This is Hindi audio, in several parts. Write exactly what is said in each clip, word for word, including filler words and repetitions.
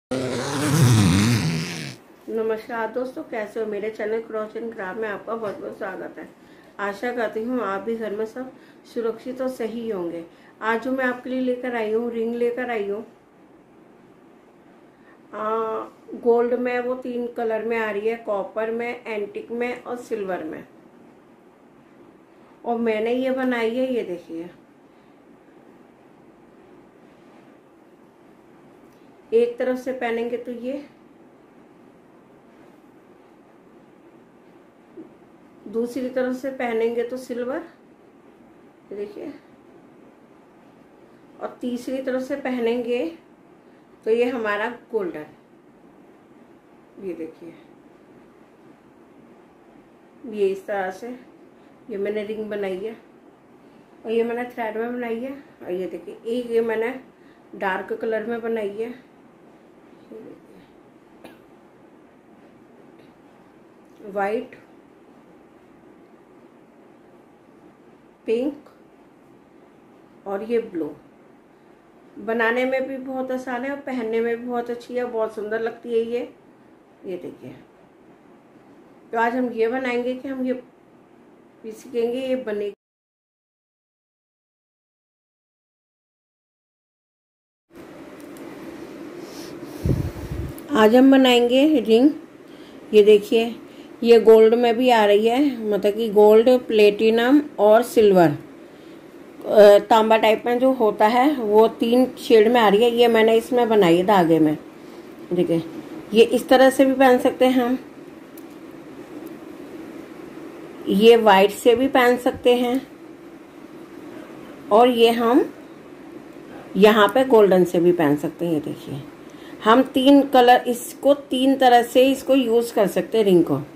नमस्कार दोस्तों, कैसे हो? मेरे चैनल क्रॉस एंड क्राफ्ट में आपका बहुत बहुत स्वागत है। आशा करती हूँ आप भी घर में सब सुरक्षित और सही होंगे। आज जो मैं आपके लिए लेकर आई हूँ, रिंग लेकर आई हूँ। गोल्ड में वो तीन कलर में आ रही है, कॉपर में, एंटिक में और सिल्वर में। और मैंने ये बनाई है, ये देखिए। एक तरफ से पहनेंगे तो ये, दूसरी तरफ से पहनेंगे तो सिल्वर, देखिए। और तीसरी तरफ से पहनेंगे तो ये हमारा गोल्डन, ये देखिए। ये इस तरह से ये मैंने रिंग बनाई है, और ये मैंने थ्रेड में बनाई है। और ये देखिए, एक ये मैंने डार्क कलर में बनाई है, वाइट, पिंक और ये ब्लू। बनाने में भी बहुत आसान है और पहनने में भी बहुत अच्छी है, बहुत सुंदर लगती है ये ये देखिए। तो आज हम ये बनाएंगे कि हम ये भी सीखेंगे, ये बनेगी। आज हम बनाएंगे रिंग। ये देखिए, ये गोल्ड में भी आ रही है, मतलब कि गोल्ड, प्लेटिनम और सिल्वर, तांबा टाइप में जो होता है वो तीन शेड में आ रही है। ये मैंने इसमें बनाई है धागे में, देखिए। ये इस तरह से भी पहन सकते हैं हम, ये वाइट से भी पहन सकते हैं, और ये हम यहाँ पे गोल्डन से भी पहन सकते हैं। ये देखिए, हम तीन कलर, इसको तीन तरह से इसको यूज कर सकते हैं रिंग को।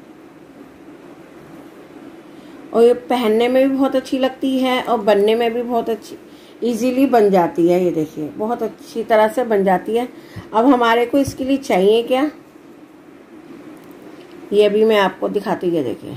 और ये पहनने में भी बहुत अच्छी लगती है और बनने में भी बहुत अच्छी, इजीली बन जाती है। ये देखिए, बहुत अच्छी तरह से बन जाती है। अब हमारे को इसके लिए चाहिए क्या, ये भी मैं आपको दिखाती हूँ। ये देखिए,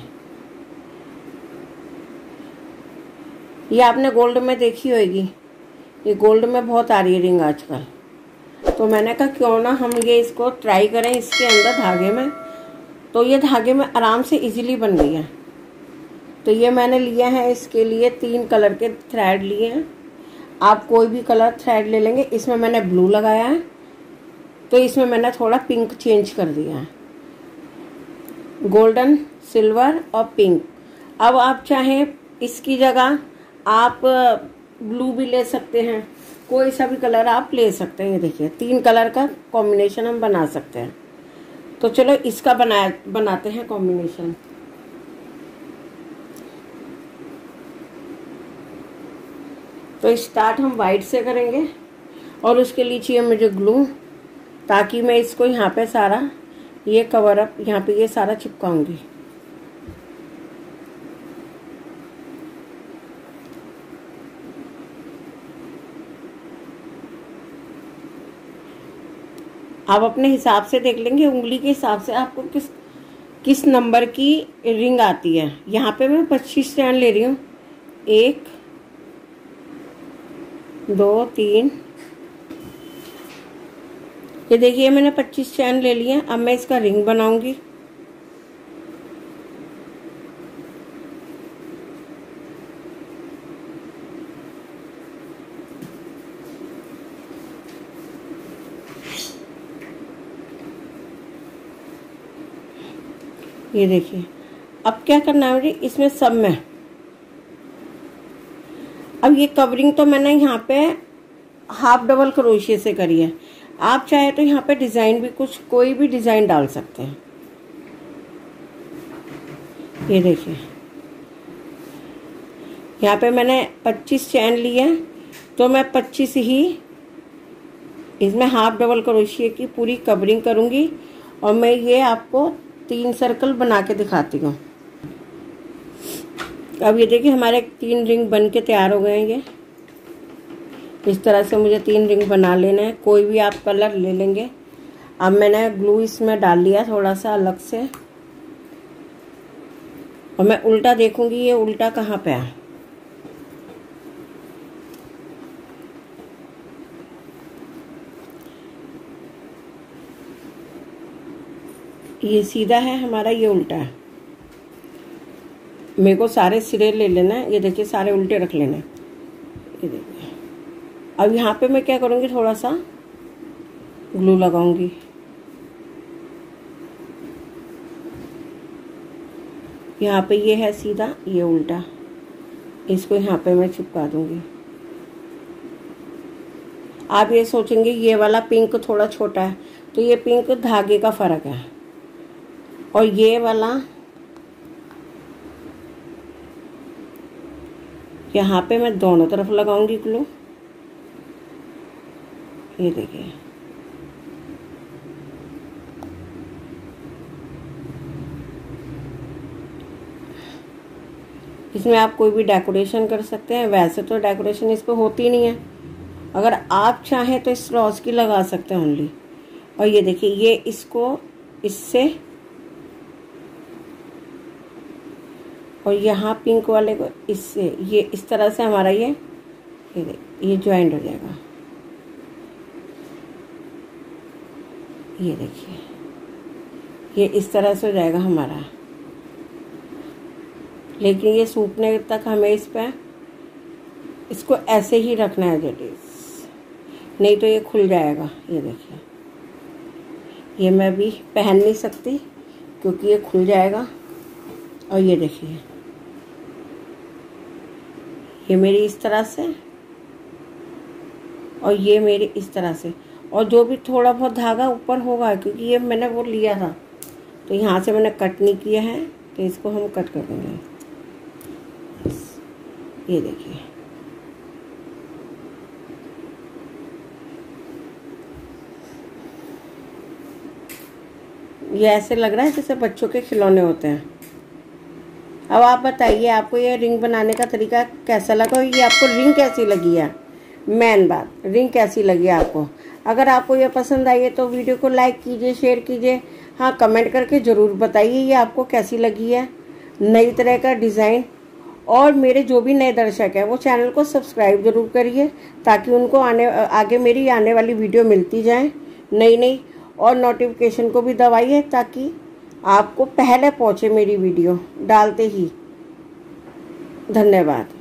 ये आपने गोल्ड में देखी होगी, ये गोल्ड में बहुत आ रही है रिंग आजकल। तो मैंने कहा क्यों ना हम ये इसको ट्राई करें इसके अंदर धागे में। तो ये धागे में आराम से इजीली बन गई है। तो ये मैंने लिया है, इसके लिए तीन कलर के थ्रेड लिए हैं। आप कोई भी कलर थ्रेड ले लेंगे। इसमें मैंने ब्लू लगाया है, तो इसमें मैंने थोड़ा पिंक चेंज कर दिया है, गोल्डन, सिल्वर और पिंक। अब आप चाहें इसकी जगह आप ब्लू भी ले सकते हैं, कोई सा भी कलर आप ले सकते हैं। ये देखिए, तीन कलर का कॉम्बिनेशन हम बना सकते हैं। तो चलो इसका बना बनाते हैं कॉम्बिनेशन। तो स्टार्ट हम वाइट से करेंगे, और उसके लिए चाहिए मुझे ग्लू, ताकि मैं इसको यहाँ पे सारा ये कवर अप, यहाँ पे ये सारा चिपकाऊंगी। आप अपने हिसाब से देख लेंगे, उंगली के हिसाब से आपको किस किस नंबर की रिंग आती है। यहाँ पे मैं पच्चीस चैन ले रही हूँ, एक, दो, तीन। ये देखिए, मैंने पच्चीस चैन ले लिए। अब मैं इसका रिंग बनाऊंगी। ये देखिए, अब क्या करना है मुझे इसमें सब में। अब ये कवरिंग तो मैंने यहाँ पे हाफ डबल क्रोशिया से करी है। आप चाहे तो यहाँ पे डिजाइन भी, कुछ कोई भी डिजाइन डाल सकते हैं। ये देखिए, यहाँ पे मैंने पच्चीस चैन लिए हैं, तो मैं पच्चीस ही इसमें हाफ डबल क्रोशिया की पूरी कवरिंग करूंगी। और मैं ये आपको तीन सर्कल बना के दिखाती हूँ। अब ये देखिए, हमारे तीन रिंग बन के तैयार हो गए हैं। ये इस तरह से मुझे तीन रिंग बना लेना है। कोई भी आप कलर ले लेंगे। अब मैंने ग्लू इसमें डाल लिया थोड़ा सा अलग से, और मैं उल्टा देखूंगी ये उल्टा कहाँ पे है। ये सीधा है हमारा, ये उल्टा है। मेरे को सारे सिरे ले लेना है। ये देखिए सारे उल्टे रख लेना है। ये देखिए अब यहाँ पे मैं क्या करूँगी, थोड़ा सा ग्लू लगाऊंगी। यहाँ पे ये है सीधा, ये उल्टा, इसको यहाँ पे मैं चिपका दूंगी। आप ये सोचेंगे ये वाला पिंक थोड़ा छोटा है, तो ये पिंक धागे का फर्क है। और ये वाला यहाँ पे मैं दोनों तरफ लगाऊंगी ग्लू। ये देखिए इसमें आप कोई भी डेकोरेशन कर सकते हैं। वैसे तो डेकोरेशन इस पर होती नहीं है, अगर आप चाहें तो स्ट्रॉस की लगा सकते हैं ओनली। और ये देखिए ये इसको इससे, और यहाँ पिंक वाले को इससे, ये इस तरह से हमारा ये ये ये ज्वाइंट हो जाएगा। ये देखिए ये इस तरह से हो जाएगा हमारा। लेकिन ये सूखने तक हमें इस पे इसको ऐसे ही रखना है जेट इज, नहीं तो ये खुल जाएगा। ये देखिए ये मैं भी पहन नहीं सकती क्योंकि ये खुल जाएगा। और ये देखिए ये मेरी इस तरह से, और ये मेरी इस तरह से। और जो भी थोड़ा बहुत धागा ऊपर होगा, क्योंकि ये मैंने वो लिया था तो यहाँ से मैंने कट नहीं किया है, तो इसको हम कट कर देंगे। ये देखिए ये ऐसे लग रहा है जैसे बच्चों के खिलौने होते हैं। अब आप बताइए आपको ये रिंग बनाने का तरीका कैसा लगा, ये आपको रिंग कैसी लगी है। मेन बात, रिंग कैसी लगी आपको। अगर आपको ये पसंद आई है तो वीडियो को लाइक कीजिए, शेयर कीजिए। हाँ, कमेंट करके ज़रूर बताइए ये आपको कैसी लगी है, नई तरह का डिज़ाइन। और मेरे जो भी नए दर्शक हैं वो चैनल को सब्सक्राइब ज़रूर करिए, ताकि उनको आने आगे मेरी आने वाली वीडियो मिलती जाए नई नई। और नोटिफिकेशन को भी दबाइए ताकि आपको पहले पहुँचे मेरी वीडियो डालते ही। धन्यवाद।